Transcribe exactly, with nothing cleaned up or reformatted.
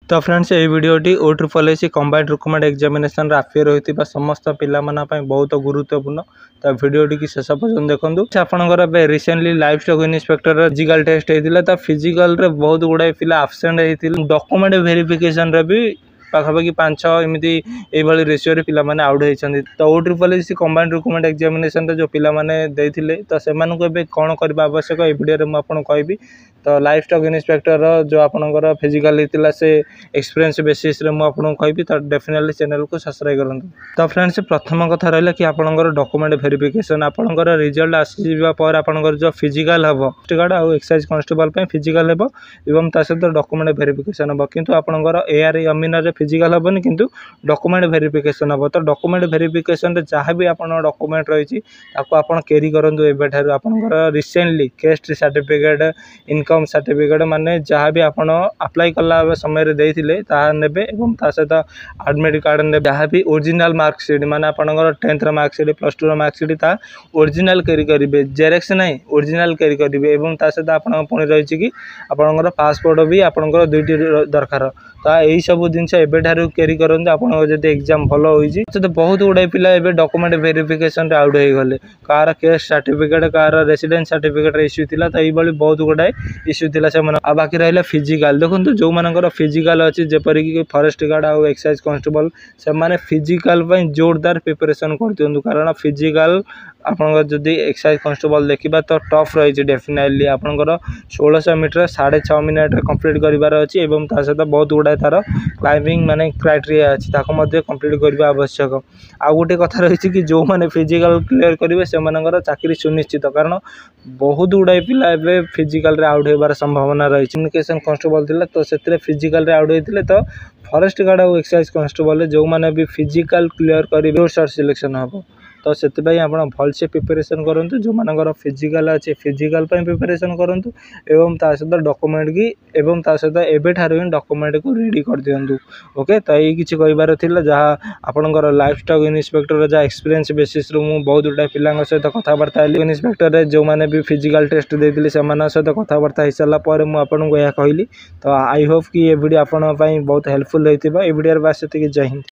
तो फ्रेंड्स ये वीडियोटी O triple S combined recruitment examination अफेयर होता समस्त पिला बहुत गुरुत्वपूर्ण। तो वीडियोटी की शेष पर्यटन देखो आपंकर recently livestock inspector physical test होता तो फिजिकल रे बहुत गुड़ाए पिला आबसेंट होते डॉक्यूमेंट वेरिफिकेशन रे भी पाखापाखि पांच छः एमती ये रेसीओ पिला आउट होती। तो O triple S combined recruitment examination जो पिला देते तो से कौन करने आवश्यक ये वीडियो मुझे कहबी। तो लाइव स्टॉक इन्स्पेक्टर जो आपंकर फिजिकल होता से एक्सपीरियंस बेसिस रे मुझे कहबी। तो डेफिनेटली चैनल को सब्सक्राइब करूँ। तो फ्रेंड्स प्रथम कथा रहा कि आपंकर डॉक्यूमेंट वेरिफिकेशन आपंकर रिजल्ट आसपर आपंकर जो फिजिकल हम गार्ड और एक्साइज कांस्टेबल फिजिकल हम एवं ता सहित डॉक्यूमेंट वेरिफिकेशन हम किंतु आपंकर एआर अमीन फिजिकल हेनी किंतु डॉक्यूमेंट वेरिफिकेशन हम। तो डॉक्यूमेंट वेरिफिकेशन जहाँ भी आप डॉक्यूमेंट रही आप कैरी करूँ एवं आपंकर recently caste certificate income certificate माने जहाँ भी आप अप्लाई कला समय देते ने ता सहित एडमिट कार्ड ने जहाँ भी ओरिजिनल मार्कसीट माने आपंकर tenth marksheet plus two marksheet ता ओरिजिनल कैरी करेंगे जेरेक्स नहीं ओरिजिनल कैरी करेंगे एवं ता सहित आप पुणी रही कि आपंकर पासपोर्ट भी आपंकर दुईटी दरकार। तो यही सब जिनस एवं कैरी करूँ आप एग्जाम भल होती तो बहुत गुड़ाए पिला डॉक्यूमेंट वेरिफिकेशन आउट हो गले कार केस सर्टिफिकेट कार रेसिडेंस सर्टिफिकेट इश्यू थी। तो ये बहुत गुड़ाए इश्यू थी से बाकी रहा फिजिकल देखो जो मानकर फिजिकल अच्छी जेपरिक फॉरेस्ट गार्ड और एक्साइज कांस्टेबल से फिजिकल जोरदार प्रिपरेशन कर दिखाँ कारण फिजिकल आपंकर जदि एक्साइज कांस्टेबल देखा तो टफ रही डेफिनेटली आपंकर षोलश मीटर साढ़े छः मिनिट कंप्लीट करार अच्छी एवं ता सहित बहुत गुड़ाए तार क्लाइंबिंग माने क्राइटेरिया अच्छी कंप्लीट करने आवश्यक। आउ गोटे कथा रही कि जो मैंने फिजिकल क्लियर करेंगे से चाकरी सुनिश्चित कारण बहुत गुड़ाए पिला एवं फिजिकल रे आउट होबार संभावना रही। कम्युनिकेशन कांस्टेबल थिला तो से फिजिकल रे आउट होते तो फॉरेस्ट गार्ड और एक्साइज कांस्टेबल जो मैंने भी फिजिकल क्लियर करेंगे सिलेक्शन हम। तो से आप भलसे प्रिपरेशन करूँ जो मानकर फिजिकल अच्छे फिजिकल प्रिपरेशन करूँ एवं ता सहित डॉक्यूमेंट की एवं ता सहित एवं ठार डॉक्यूमेंट को रेडी कर दिंतु। ओके तो ये किसी कहार जहाँ आपंकर लाइफ स्टॉक इन्स्पेक्टर जहाँ एक्सपीरियंस बेसिस मुझे बहुत गुड़ाए पिला सहित कथबार्ता इन्स्पेक्टर जो मैंने भी फिजिकल टेस्ट देते सहित कथबार्ता हो सारापर मुझे कहली। तो आई होप कि ये वीडियो आप बहुत हेल्पफुल होती है। वीडियो बास जय हिंद।